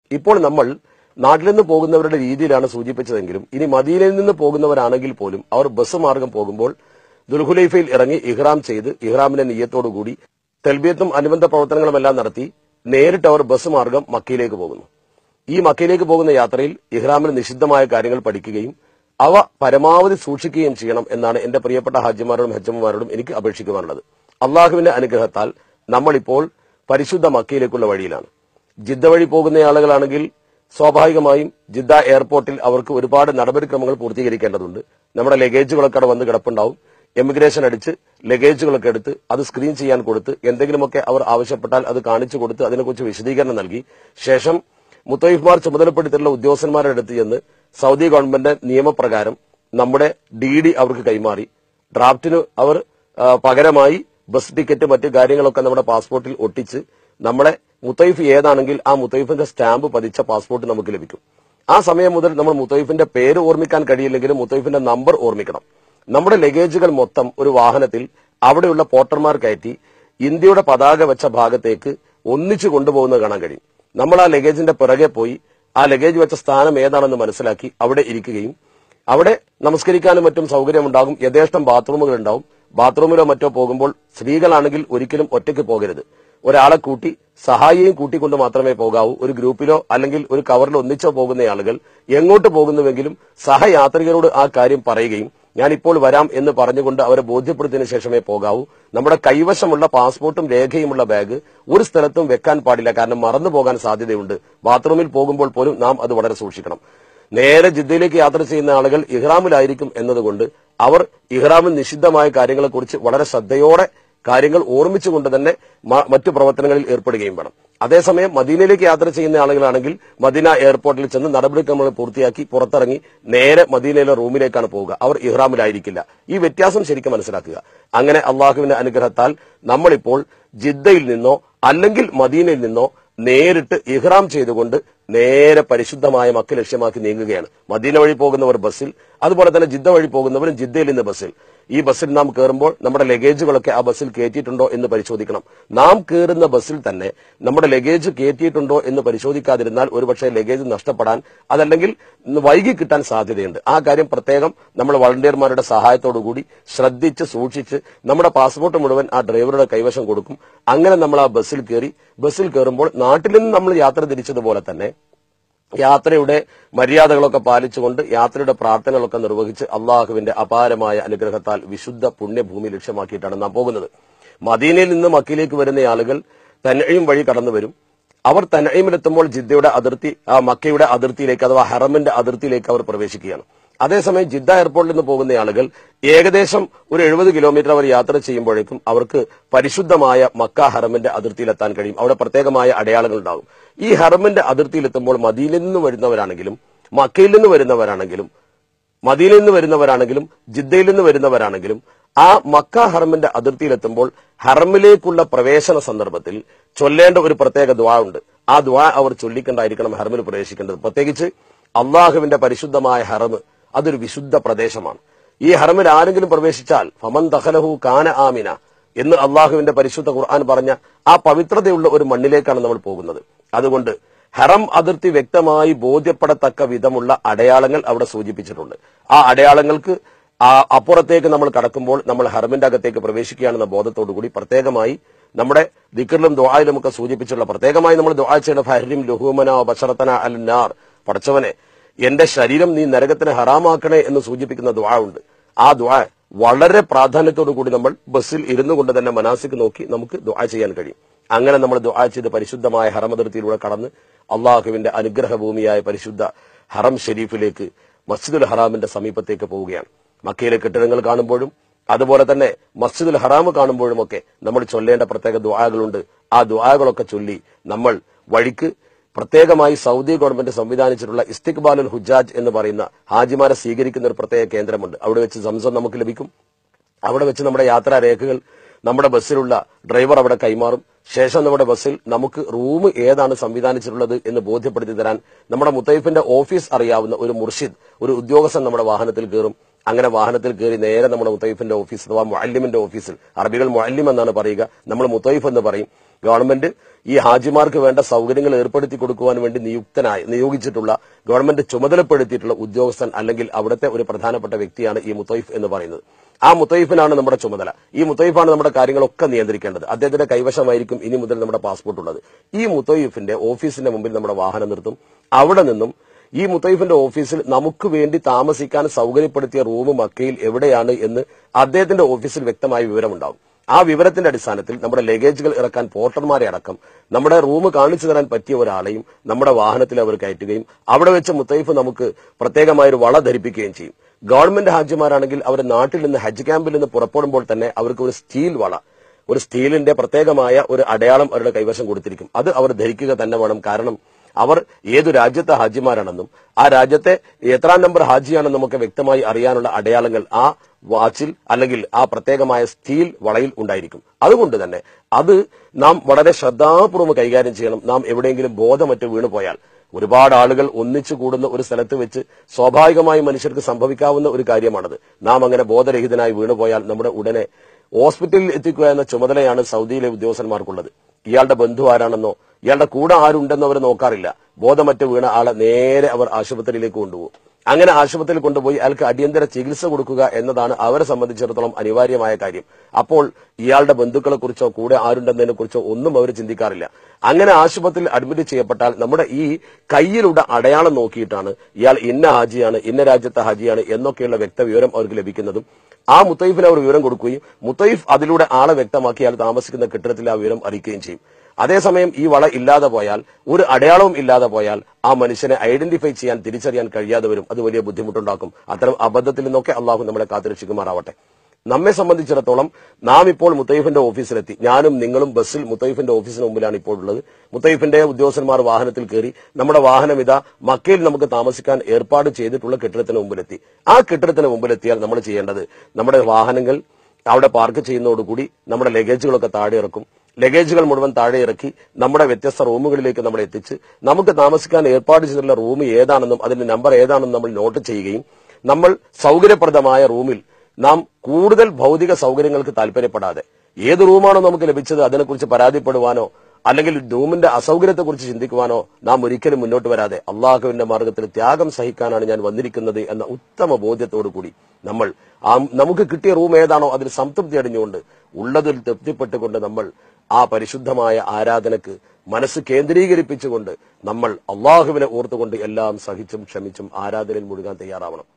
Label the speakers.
Speaker 1: ഇപ്പോൾ നമ്മൾ നാട്ടിൽ നിന്ന് പോകുന്നവരുടെ രീതിയിലാണ് സൂചിപ്പിച്ചതെങ്കിലും ഇനി മദീനയിൽ നിന്ന് പോകുന്നവരാണെങ്കിൽ പോലും അവർ ബസ് മാർഗം പോകുമ്പോൾ ദുൽഹുലൈഫയിൽ ഇറങ്ങി ഇഹ്റാം ചെയ്ത് ഇഹ്റാമിന്റെ നിയ്യത്തോടുകൂടി തൽബിയത്തും അനുബന്ധ പ്രവർത്തനങ്ങളുമെല്ലാം നടത്തി നേരിട്ട് അവർ ബസ് മാർഗം മക്കയിലേക്ക് പോകുന്നു. ഈ മക്കയിലേക്ക് പോകുന്ന യാത്രയിൽ ഇഹ്റാമിൽ നിഷിദ്ധമായ കാര്യങ്ങൾ പഠിക്കുകയും അവ പരമാവധി സൂക്ഷിക്കുകയും ചെയ്യണം എന്നാണ് എന്റെ പ്രിയപ്പെട്ട ഹാജിമാരോടും ഹജ്ജമ്മമാരോടും എനിക്ക് അപേക്ഷിക്കുവാനുള്ളത്. അള്ളാഹുവിന്റെ അനുഗ്രഹത്താൽ നമ്മളിപ്പോൾ പരിശുദ്ധ മക്കയിലേക്കുള്ള വഴിയിലാണ്. ജിദ്ദ വഴി പോകുന്ന ആളുകളാണെങ്കിൽ സ്വാഭാവികമായും ജിദ്ദ എയർപോർട്ടിൽ അവർക്ക് ഒരുപാട് നടപടിക്രമങ്ങൾ പൂർത്തീകരിക്കേണ്ടതുണ്ട്. നമ്മുടെ ലഗേജുകളൊക്കെ അവിടെ വന്ന് കിടപ്പുണ്ടാവും. എമിഗ്രേഷൻ അടിച്ച് ലഗേജുകളൊക്കെ എടുത്ത് അത് സ്ക്രീൻ ചെയ്യാൻ കൊടുത്ത് എന്തെങ്കിലുമൊക്കെ അവർ ആവശ്യപ്പെട്ടാൽ അത് കാണിച്ചു കൊടുത്ത് അതിനെക്കുറിച്ച് വിശദീകരണം നൽകി ശേഷം മുത്തൈഫ്മാർ ചുമതലപ്പെടുത്തിയിട്ടുള്ള ഉദ്യോഗസ്ഥന്മാരുടെ അടുത്ത് ചെന്ന് സൗദി ഗവൺമെന്റ് നിയമപ്രകാരം നമ്മുടെ DD അവർക്ക് കൈമാറി ഡ്രാഫ്റ്റിന് അവർ പകരമായി ബസ് ടിക്കറ്റ് മറ്റു കാര്യങ്ങളൊക്കെ നമ്മുടെ പാസ്പോർട്ടിൽ ഒട്ടിച്ച് നമ്മളെ മുത്തൈഫ് ഏതാണെങ്കിൽ ആ മുത്തൈഫിന്റെ സ്റ്റാമ്പ് പതിച്ച പാസ്പോർട്ട് നമുക്ക് ലഭിക്കും. ആ സമയം മുതൽ നമ്മൾ മുത്തൈഫിന്റെ പേര് ഓർമ്മിക്കാൻ കഴിയില്ലെങ്കിലും മുത്തൈഫിന്റെ നമ്പർ ഓർമ്മിക്കണം. നമ്മുടെ ലഗേജുകൾ മൊത്തം ഒരു വാഹനത്തിൽ അവിടെയുള്ള പോർട്ടർമാർ കയറ്റി ഇന്ത്യയുടെ പതാക വെച്ച ഭാഗത്തേക്ക് ഒന്നിച്ചു കൊണ്ടുപോകുന്നത് കാണാൻ കഴിയും. നമ്മൾ ആ ലഗേജിന്റെ പിറകെ പോയി ആ ലഗേജ് വെച്ച സ്ഥാനം ഏതാണെന്ന് മനസ്സിലാക്കി അവിടെ ഇരിക്കുകയും അവിടെ നമസ്കരിക്കാനും മറ്റും സൗകര്യമുണ്ടാകും. യഥേഷ്ടം ബാത്റൂമുകൾ ഉണ്ടാവും. ബാത്റൂമിലോ മറ്റോ പോകുമ്പോൾ സ്ത്രീകളാണെങ്കിൽ ഒരിക്കലും ഒറ്റയ്ക്ക് പോകരുത്. ഒരാളെ കൂട്ടി സഹായിയെയും കൂട്ടിക്കൊണ്ട് മാത്രമേ പോകാവൂ. ഒരു ഗ്രൂപ്പിലോ അല്ലെങ്കിൽ ഒരു കവറിലോ ഒന്നിച്ചോ പോകുന്ന ആളുകൾ എങ്ങോട്ട് പോകുന്നുവെങ്കിലും സഹയാത്രികരോട് ആ കാര്യം പറയുകയും ഞാനിപ്പോൾ വരാം എന്ന് പറഞ്ഞുകൊണ്ട് അവരെ ബോധ്യപ്പെടുത്തിയതിനു ശേഷമേ പോകാവൂ. നമ്മുടെ കൈവശമുള്ള പാസ്പോർട്ടും രേഖയുമുള്ള ബാഗ് ഒരു സ്ഥലത്തും വെക്കാൻ പാടില്ല. കാരണം മറന്നു പോകാൻ സാധ്യതയുണ്ട്. ബാത്റൂമിൽ പോകുമ്പോൾ പോലും നാം അത് വളരെ സൂക്ഷിക്കണം. നേരെ ജിദ്ദയിലേക്ക് യാത്ര ചെയ്യുന്ന ആളുകൾ ഇഹ്റാമിലായിരിക്കും എന്നതുകൊണ്ട് അവർ ഇഹ്റാമിൽ നിഷിദ്ധമായ കാര്യങ്ങളെക്കുറിച്ച് വളരെ ശ്രദ്ധയോടെ കാര്യങ്ങൾ ഓർമ്മിച്ചുകൊണ്ട് തന്നെ മറ്റു പ്രവർത്തനങ്ങളിൽ ഏർപ്പെടുകയും വേണം. അതേസമയം മദീനയിലേക്ക് യാത്ര ചെയ്യുന്ന ആളുകളാണെങ്കിൽ മദീന എയർപോർട്ടിൽ ചെന്ന് നടപടിക്രമങ്ങൾ പൂർത്തിയാക്കി പുറത്തിറങ്ങി നേരെ മദീനയിലെ റൂമിലേക്കാണ് പോവുക. അവർ ഇഹ്റാമിലായിരിക്കില്ല. ഈ വ്യത്യാസം ശരിക്കും മനസ്സിലാക്കുക. അങ്ങനെ അള്ളാഹുവിന്റെ അനുഗ്രഹത്താൽ നമ്മളിപ്പോൾ ജിദ്ദയിൽ നിന്നോ അല്ലെങ്കിൽ മദീനയിൽ നിന്നോ നേരിട്ട് ഇഹ്റാം ചെയ്തുകൊണ്ട് നേരെ പരിശുദ്ധമായ മക്ക ലക്ഷ്യമാക്കി നീങ്ങുകയാണ്. മദീന വഴി പോകുന്നവർ ബസ്സിൽ, അതുപോലെ തന്നെ ജിദ്ദ വഴി പോകുന്നവരും ജിദ്ദയിൽ നിന്ന് ബസ്സിൽ. ഈ ബസ്സിൽ നാം കയറുമ്പോൾ നമ്മുടെ ലഗേജുകളൊക്കെ ആ ബസ്സിൽ കയറ്റിയിട്ടുണ്ടോ എന്ന് പരിശോധിക്കണം. നാം കയറുന്ന ബസ്സിൽ തന്നെ നമ്മുടെ ലഗേജ് കയറ്റിയിട്ടുണ്ടോ എന്ന് പരിശോധിക്കാതിരുന്നാൽ ഒരുപക്ഷെ ലഗേജ് നഷ്ടപ്പെടാൻ അതല്ലെങ്കിൽ വൈകി കിട്ടാൻ സാധ്യതയുണ്ട്. ആ കാര്യം പ്രത്യേകം നമ്മൾ വളണ്ടിയർമാരുടെ സഹായത്തോടുകൂടി ശ്രദ്ധിച്ച് സൂക്ഷിച്ച് നമ്മുടെ പാസ്പോർട്ട് മുഴുവൻ ആ ഡ്രൈവറുടെ കൈവശം കൊടുക്കും. അങ്ങനെ നമ്മൾ ആ ബസ്സിൽ കയറി ബസ്സിൽ കയറുമ്പോൾ നാട്ടിൽ നിന്ന് നമ്മൾ യാത്ര തിരിച്ചതുപോലെ തന്നെ യാത്രയുടെ മര്യാദകളൊക്കെ പാലിച്ചുകൊണ്ട് യാത്രയുടെ പ്രാർത്ഥനകളൊക്കെ നിർവഹിച്ച് അള്ളാഹുവിന്റെ അപാരമായ അനുഗ്രഹത്താൽ വിശുദ്ധ പുണ്യഭൂമി ലക്ഷ്യമാക്കിയിട്ടാണ് നാം പോകുന്നത്. മദീനയിൽ നിന്ന് മക്കയിലേക്ക് വരുന്ന ആളുകൾ തൻഈം വഴി കടന്നു വരും. അവർ തൻഈമിലെത്തുമ്പോൾ ജിദ്ദയുടെ അതിർത്തി മക്കയുടെ അതിർത്തിയിലേക്ക് അഥവാ ഹറമിന്റെ അതിർത്തിയിലേക്ക് അവർ പ്രവേശിക്കുകയാണ്. അതേസമയം ജിദ്ദ എയർപോർട്ടിൽ നിന്ന് പോകുന്ന ആളുകൾ ഏകദേശം ഒരു 70 കിലോമീറ്റർ അവർ യാത്ര ചെയ്യുമ്പോഴേക്കും അവർക്ക് പരിശുദ്ധമായ മക്ക ഹറമിന്റെ അതിർത്തിയിലെത്താൻ കഴിയും. അവിടെ പ്രത്യേകമായ അടയാളങ്ങൾ ഉണ്ടാകും. ഈ ഹറമിന്റെ അതിർത്തിയിലെത്തുമ്പോൾ മദീനയിൽ നിന്ന് വരുന്നവരാണെങ്കിലും മക്കയിൽ നിന്ന് വരുന്നവരാണെങ്കിലും മദീനയിൽ നിന്ന് വരുന്നവരാണെങ്കിലും ജിദ്ദയിൽ നിന്ന് വരുന്നവരാണെങ്കിലും ആ മക്ക ഹറമിന്റെ അതിർത്തിയിലെത്തുമ്പോൾ ഹറമിലേക്കുള്ള പ്രവേശന സന്ദർഭത്തിൽ ചൊല്ലേണ്ട ഒരു പ്രത്യേക ദുആ ഉണ്ട്. ആ ദുആ അവർ ചൊല്ലിക്കൊണ്ടായിരിക്കണം ഹറമിൽ പ്രവേശിക്കേണ്ടത്. പ്രത്യേകിച്ച് അള്ളാഹുവിന്റെ പരിശുദ്ധമായ ഹറം അതൊരു വിശുദ്ധ പ്രദേശമാണ്. ഈ ഹറമിൽ ആരെങ്കിലും പ്രവേശിച്ചാൽ ഫമൻ ദഖലഹു കാന ആമിന എന്ന് അള്ളാഹുവിന്റെ പരിശുദ്ധ ഖുർആൻ പറഞ്ഞ ആ പവിത്രതയുള്ള ഒരു മണ്ണിലേക്കാണ് നമ്മൾ പോകുന്നത്. അതുകൊണ്ട് ഹറം അതിർത്തി വ്യക്തമായി ബോധ്യപ്പെടത്തക്ക വിധമുള്ള അടയാളങ്ങൾ അവിടെ സൂചിപ്പിച്ചിട്ടുണ്ട്. ആ അടയാളങ്ങൾക്ക് അപ്പുറത്തേക്ക് നമ്മൾ കടക്കുമ്പോൾ നമ്മൾ ഹറമിന്റെ അകത്തേക്ക് പ്രവേശിക്കുകയാണെന്ന ബോധത്തോടുകൂടി പ്രത്യേകമായി നമ്മുടെ ദിക്റിലും ദുആയിലും ഒക്കെ സൂചിപ്പിച്ചുള്ള പ്രത്യേകമായി നമ്മൾ ദുആ ചെയ്യണ ഫഹരിം ലുഹൂമന ബശറതന അൽനാർ, പടച്ചവനെ എന്റെ ശരീരം നീ നരകത്തിന് ഹറാമാക്കണേ എന്ന് സൂചിപ്പിക്കുന്ന ദുആ ഉണ്ട്. ആ ദുആ വളരെ പ്രാധാന്യത്തോടു കൂടി നമ്മൾ ബസ്സിൽ ഇരുന്നു കൊണ്ട് തന്നെ മനാസിക് നോക്കി നമുക്ക് ദുആ ചെയ്യാൻ കഴിയും. അങ്ങനെ നമ്മൾ ദുആ ചെയ്ത് പരിശുദ്ധമായ ഹറം അതിർത്തിയിലൂടെ കടന്ന് അള്ളാഹുവിന്റെ അനുഗ്രഹ ഭൂമിയായ പരിശുദ്ധ ഹറം ഷെരീഫിലേക്ക് മസ്ജിദുൽ ഹറാമിന്റെ സമീപത്തേക്ക് പോവുകയാണ്. മക്കയിലെ കെട്ടിടങ്ങൾ കാണുമ്പോഴും അതുപോലെ തന്നെ മസ്ജിദുൽ ഹറാം കാണുമ്പോഴുമൊക്കെ നമ്മൾ ചൊല്ലേണ്ട പ്രത്യേക ദുആകളുണ്ട്. ആ ദുആകളൊക്കെ ചൊല്ലി നമ്മൾ വഴിക്ക് പ്രത്യേകമായി സൗദി ഗവൺമെന്റ് സംവിധാനിച്ചിട്ടുള്ള ഇസ്തിഖ്ബാലുൽ ഹുജാജ് എന്ന് പറയുന്ന ഹാജിമാരെ സ്വീകരിക്കുന്ന ഒരു പ്രത്യേക കേന്ദ്രമുണ്ട്. അവിടെ വെച്ച് സംസം നമുക്ക് ലഭിക്കും. അവിടെ വെച്ച് നമ്മുടെ യാത്രാ രേഖകൾ നമ്മുടെ ബസ്സിലുള്ള ഡ്രൈവർ അവിടെ കൈമാറും. ശേഷം നമ്മുടെ ബസ്സിൽ നമുക്ക് റൂം ഏതാണ് സംവിധാനിച്ചിട്ടുള്ളത് എന്ന് ബോധ്യപ്പെടുത്തി തരാൻ നമ്മുടെ മുത്തൈഫിന്റെ ഓഫീസ് അറിയാവുന്ന ഒരു മുർഷിദ്, ഒരു ഉദ്യോഗസ്ഥൻ നമ്മുടെ വാഹനത്തിൽ കയറും. അങ്ങനെ വാഹനത്തിൽ കയറി നേരെ നമ്മുടെ മുത്തൈഫിന്റെ ഓഫീസ് അഥവാ മുഅല്ലിമിന്റെ ഓഫീസിൽ, അറബികൾ മുഅല്ലിം എന്നാണ് പറയുക, നമ്മൾ മുത്തൈഫ് എന്ന് പറയും. ഗവൺമെന്റ് ഈ ഹാജിമാർക്ക് വേണ്ട സൗകര്യങ്ങൾ ഏർപ്പെടുത്തി കൊടുക്കുവാൻ വേണ്ടി നിയോഗിച്ചിട്ടുള്ള ഗവൺമെന്റ് ചുമതലപ്പെടുത്തിയിട്ടുള്ള ഉദ്യോഗസ്ഥൻ അല്ലെങ്കിൽ അവിടുത്തെ ഒരു പ്രധാനപ്പെട്ട വ്യക്തിയാണ് ഈ മുത്തൈഫ് എന്ന് പറയുന്നത്. ആ മുത്തൈഫിനാണ് നമ്മുടെ ചുമതല. ഈ മുത്തൈഫാണ് നമ്മുടെ കാര്യങ്ങളൊക്കെ നിയന്ത്രിക്കേണ്ടത്. അദ്ദേഹത്തിന്റെ കൈവശമായിരിക്കും ഇനി മുതൽ നമ്മുടെ പാസ്പോർട്ട് ഉള്ളത്. ഈ മുത്തൈഫിന്റെ ഓഫീസിന്റെ മുമ്പിൽ നമ്മുടെ വാഹനം നിർത്തും. അവിടെ നിന്നും ഈ മുത്തൈഫിന്റെ ഓഫീസിൽ നമുക്ക് വേണ്ടി താമസിക്കാൻ സൗകര്യപ്പെടുത്തിയ റൂം മക്കയിൽ എവിടെയാണ് എന്ന് അദ്ദേഹത്തിന്റെ ഓഫീസിൽ വ്യക്തമായ വിവരമുണ്ടാവും. ആ വിവരത്തിന്റെ അടിസ്ഥാനത്തിൽ നമ്മുടെ ലഗേജുകൾ ഇറക്കാൻ പോർട്ടർമാരെ അടക്കം നമ്മുടെ റൂം കാണിച്ചു തരാൻ പറ്റിയ ഒരാളെയും നമ്മുടെ വാഹനത്തിൽ അവർ കയറ്റുകയും അവിടെ വെച്ച് മുത്തൈഫ് നമുക്ക് പ്രത്യേകമായ ഒരു വള ധരിപ്പിക്കുകയും ചെയ്യും. ഗവൺമെന്റ് ഹാജിമാരാണെങ്കിൽ അവർ നാട്ടിൽ നിന്ന് ഹജ്ജ് ക്യാമ്പിൽ നിന്ന് പുറപ്പെടുമ്പോൾ തന്നെ അവർക്ക് ഒരു സ്റ്റീൽ വള, ഒരു സ്റ്റീലിന്റെ പ്രത്യേകമായ ഒരു അടയാളം അവരുടെ കൈവശം കൊടുത്തിരിക്കും. അത് അവർ ധരിക്കുക തന്നെ വേണം. കാരണം അവർ ഏതു രാജ്യത്തെ ഹാജിമാരാണെന്നും ആ രാജ്യത്തെ എത്രാം നമ്പർ ഹാജിയാണെന്നും ഒക്കെ വ്യക്തമായി അറിയാനുള്ള അടയാളങ്ങൾ ആ വാച്ചിൽ അല്ലെങ്കിൽ ആ പ്രത്യേകമായ സ്റ്റീൽ വളയിൽ ഉണ്ടായിരിക്കും. അതുകൊണ്ട് തന്നെ അത് നാം വളരെ ശ്രദ്ധാപൂർവ്വം കൈകാര്യം ചെയ്യണം. നാം എവിടെയെങ്കിലും ബോധമറ്റ് വീണുപോയാൽ, ഒരുപാട് ആളുകൾ ഒന്നിച്ചു കൂടുന്ന ഒരു സ്ഥലത്ത് വെച്ച് സ്വാഭാവികമായി മനുഷ്യർക്ക് സംഭവിക്കാവുന്ന ഒരു കാര്യമാണത്. നാം അങ്ങനെ ബോധരഹിതനായി വീണുപോയാൽ നമ്മുടെ ഉടനെ ഹോസ്പിറ്റലിൽ എത്തിക്കുക എന്ന ചുമതലയാണ് സൗദിയിലെ ഉദ്യോഗസ്ഥന്മാർക്കുള്ളത്. ഇയാളുടെ ബന്ധു ആരാണെന്നോ ഇയാളുടെ കൂടെ ആരുണ്ടെന്നോ അവർ നോക്കാറില്ല. ബോധമറ്റ് വീണ ആളെ നേരെ അവർ ആശുപത്രിയിലേക്ക് കൊണ്ടുപോകും. അങ്ങനെ ആശുപത്രിയിൽ കൊണ്ടുപോയി അയാൾക്ക് അടിയന്തര ചികിത്സ കൊടുക്കുക എന്നതാണ് അവരെ സംബന്ധിച്ചിടത്തോളം അനിവാര്യമായ കാര്യം. അപ്പോൾ ഇയാളുടെ ബന്ധുക്കളെ കുറിച്ചോ കൂടെ ആരുണ്ടെന്നതിനെ കുറിച്ചോ ഒന്നും അവർ ചിന്തിക്കാറില്ല. അങ്ങനെ ആശുപത്രിയിൽ അഡ്മിറ്റ് ചെയ്യപ്പെട്ടാൽ നമ്മുടെ ഈ കയ്യിലുള്ള അടയാളം നോക്കിയിട്ടാണ് ഇയാൾ ഇന്ന ഹാജിയാണ്, ഇന്ന രാജ്യത്തെ ഹാജിയാണ് എന്നൊക്കെയുള്ള വ്യക്തവിവരം അവർക്ക് ലഭിക്കുന്നതും ആ മുത്തൈഫിന് അവർ വിവരം കൊടുക്കുകയും മുത്തൈഫ് അതിലൂടെ ആളെ വ്യക്തമാക്കി അയാൾ താമസിക്കുന്ന കെട്ടിടത്തിൽ ആ വിവരം അറിയിക്കുകയും ചെയ്യും. അതേസമയം ഈ വള ഇല്ലാതെ പോയാൽ, ഒരു അടയാളവും ഇല്ലാതെ പോയാൽ ആ മനുഷ്യനെ ഐഡന്റിഫൈ ചെയ്യാൻ, തിരിച്ചറിയാൻ കഴിയാതെ വരും. അത് വലിയ ബുദ്ധിമുട്ടുണ്ടാക്കും. അത്തരം അബദ്ധത്തിൽ നിന്നൊക്കെ അള്ളാഹു നമ്മളെ കാത്തുരക്ഷിക്കുമാറാവട്ടെ. നമ്മെ സംബന്ധിച്ചിടത്തോളം നാം ഇപ്പോൾ മുത്തൈഫിന്റെ ഓഫീസിലെത്തി. ഞാനും നിങ്ങളും ബസ്സിൽ മുത്തൈഫിന്റെ ഓഫീസിന് മുമ്പിലാണ് ഇപ്പോൾ ഉള്ളത്. മുത്തൈഫിന്റെ ഉദ്യോഗസ്ഥന്മാർ വാഹനത്തിൽ കയറി നമ്മുടെ വാഹനം ഇതാ മക്കയിൽ നമുക്ക് താമസിക്കാൻ ഏർപ്പാട് ചെയ്തിട്ടുള്ള കെട്ടിടത്തിന് മുമ്പിലെത്തി. ആ കെട്ടിടത്തിന് മുമ്പിലെത്തിയാൽ നമ്മൾ ചെയ്യേണ്ടത്, നമ്മുടെ വാഹനങ്ങൾ അവിടെ പാർക്ക് ചെയ്യുന്നതോടുകൂടി നമ്മുടെ ലഗേജുകളൊക്കെ താഴെ ഇറക്കും. ലഗേജുകൾ മുഴുവൻ താഴെ ഇറക്കി നമ്മുടെ വ്യത്യസ്ത റൂമുകളിലേക്ക് നമ്മൾ എത്തിച്ച് നമുക്ക് താമസിക്കാൻ ഏർപ്പാട് ചെയ്തിട്ടുള്ള റൂം ഏതാണെന്നും അതിന്റെ നമ്പർ ഏതാണെന്നും നമ്മൾ നോട്ട് ചെയ്യുകയും നമ്മൾ സൗകര്യപ്രദമായ റൂമിൽ നാം കൂടുതൽ ഭൗതിക സൗകര്യങ്ങൾക്ക് താല്പര്യപ്പെടാതെ ഏത് റൂമാണോ നമുക്ക് ലഭിച്ചത് അതിനെക്കുറിച്ച് പരാതിപ്പെടുവാനോ അല്ലെങ്കിൽ റൂമിന്റെ അസൗകര്യത്തെക്കുറിച്ച് ചിന്തിക്കുവാനോ നാം ഒരിക്കലും മുന്നോട്ട് വരാതെ അള്ളാഹുവിന്റെ മാർഗത്തിൽ ത്യാഗം സഹിക്കാനാണ് ഞാൻ വന്നിരിക്കുന്നത് എന്ന ഉത്തമ ബോധ്യത്തോടു കൂടി നമ്മൾ നമുക്ക് കിട്ടിയ റൂം ഏതാണോ അതിൽ സംതൃപ്തി അടിഞ്ഞുകൊണ്ട് ഉള്ളതിൽ തൃപ്തിപ്പെട്ടുകൊണ്ട് നമ്മൾ ആ പരിശുദ്ധമായ ആരാധനക്ക് മനസ്സ് കേന്ദ്രീകരിപ്പിച്ചുകൊണ്ട് നമ്മൾ അള്ളാഹുവിനെ ഓർത്തുകൊണ്ട് എല്ലാം സഹിച്ചും ക്ഷമിച്ചും ആരാധനയിൽ മുഴുകാൻ തയ്യാറാവണം.